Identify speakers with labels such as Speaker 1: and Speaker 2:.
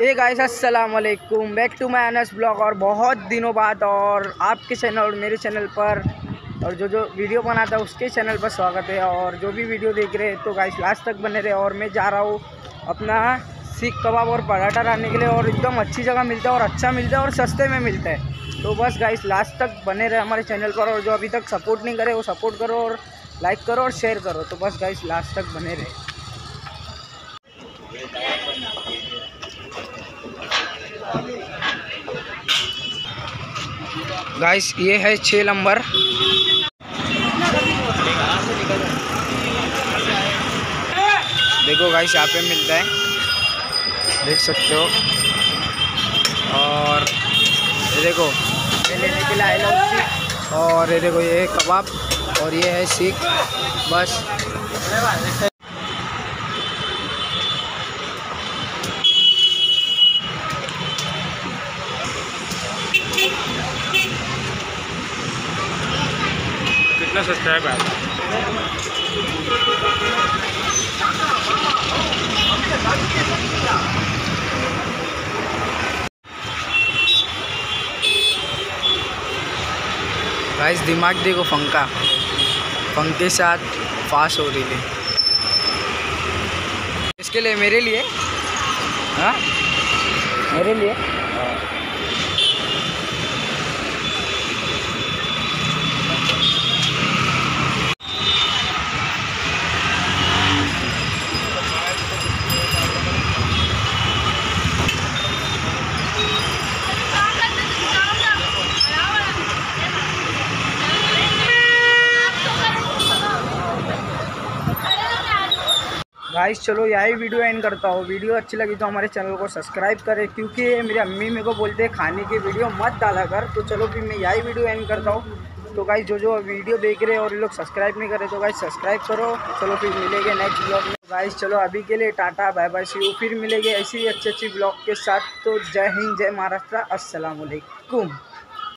Speaker 1: ए guys अस्सलाम वालेकुम, back to my Anas blog. और बहुत दिनों बाद और आपके चैनल और मेरे चैनल पर और जो वीडियो बनाता है उसके चैनल पर स्वागत है। और जो भी वीडियो देख रहे हैं तो गाइस लास्ट तक बने रहे। और मैं जा रहा हूँ अपना सीख कबाब और पराठा खाने के लिए, और एकदम अच्छी जगह मिलता है और अच्छा मिलता है और सस्ते में मिलता है। तो बस गाइस लास्ट तक बने रहे हमारे चैनल पर, और जो अभी तक सपोर्ट नहीं करे वो सपोर्ट करो और लाइक करो और शेयर करो। तो बस गाइस लास्ट तक बने रहे। गाइस ये है 6 नंबर। देखो गाइस यहाँ पे मिलता है, देख सकते हो। और ये देखो ये लेने के लिए आए लोग। और ये देखो ये है कबाब और ये है सीख। बस
Speaker 2: कितना सस्ता है भाई।
Speaker 1: गाइस दिमाग देखो, पंखा के साथ फास्ट हो रही है। इसके लिए मेरे लिए, हाँ मेरे लिए गाइस चलो यही वीडियो एंड करता हूँ। वीडियो अच्छी लगी तो हमारे चैनल को सब्सक्राइब करें, क्योंकि मेरी अम्मी मेरे को बोलते हैं खाने की वीडियो मत डाला कर। तो चलो फिर मैं यही वीडियो एंड करता हूँ। तो गाइस जो वीडियो देख रहे हैं और ये लोग सब्सक्राइब नहीं करे तो गाइस सब्सक्राइब करो। चलो फिर मिलेंगे नेक्स्ट ब्लॉग में। गाइस चलो अभी के लिए tata bye bye, see you. फिर मिलेंगे ऐसी अच्छी ब्लॉग के साथ। तो जय हिंद, जय महाराष्ट्र, अस्सलाम वालेकुम।